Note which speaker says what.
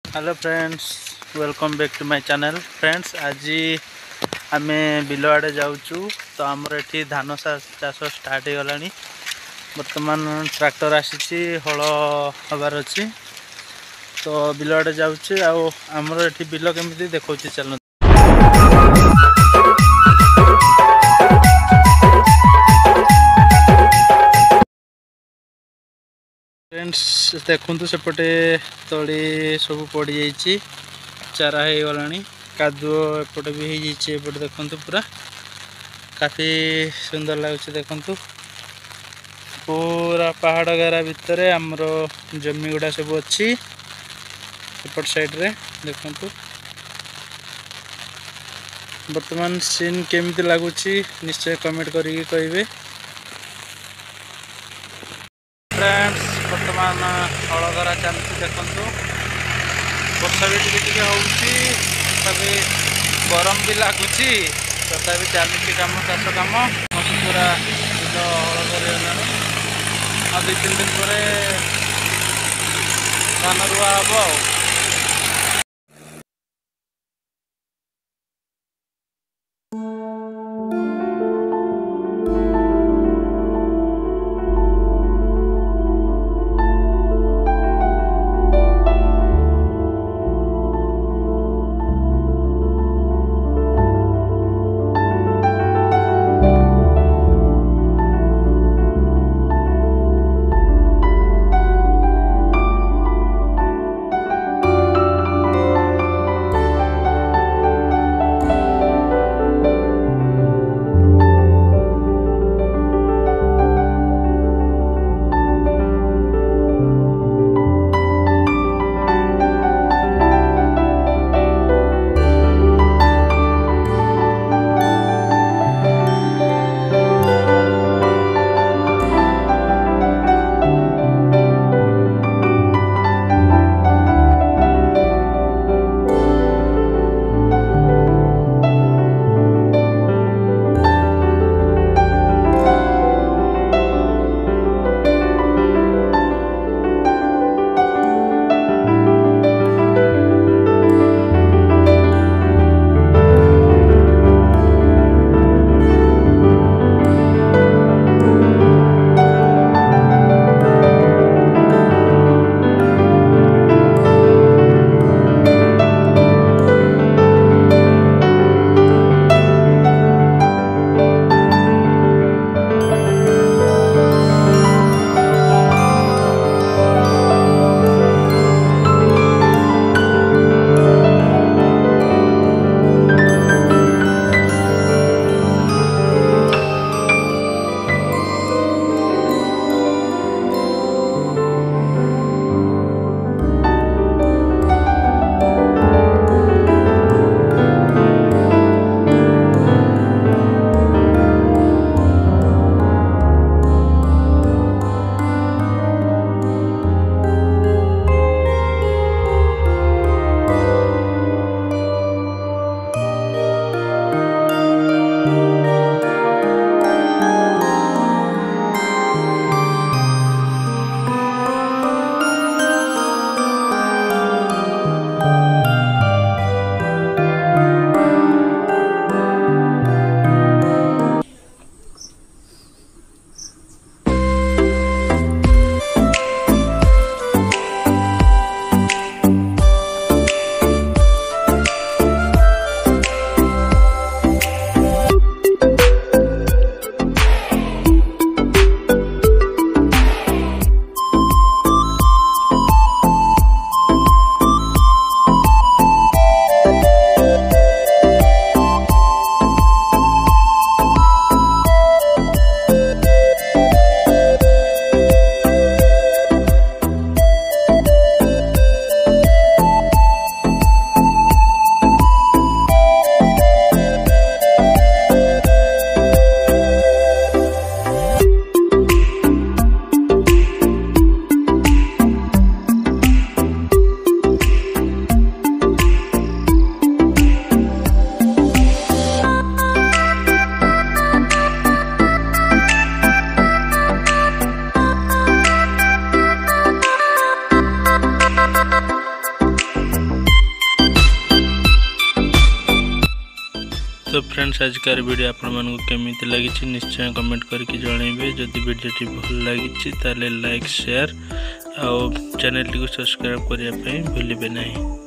Speaker 1: Hello friends, welcome back to my channel. Friends, आज आम bill आड़े जाऊँ तो आमर ये धान चाष स्टार्ट हो गला। बर्तमान ट्रैक्टर आसी हल हबार अच्छी तो बिल आड़े जाऊँ। आमर ये बिल केमी देखा चल फ्रेंड्स देखु सेपटे तली सब पड़ जा चारा हो गला। कादुओ एपटे भी हो देखु पूरा काफी सुंदर लगुच। देखु पूरा पहाड़ गारा भितर आमर जमी गुड़ा सब अच्छी एपट साइड रे। देखु बर्तमान सीन केमिति लगुच निश्चय कमेंट करिके कहिबे। फ्रेंड्स बर्तमान हल करा चलती। देखु वर्षा भी टी होती, तभी गरम भी लगुच, तथा चलती कम चाष कम पूरा बिल हल कर 2-3 दिन पर धान रुआ हम। तो फ्रेंड्स आजकार वीडियो आपण मानक केमिति लगी निश्चय कमेंट करके जनइबे। जदि वीडियोटी भल लगी ताले लाइक शेयर और चैनल टी सब्सक्राइब करने भूलिए नहीं।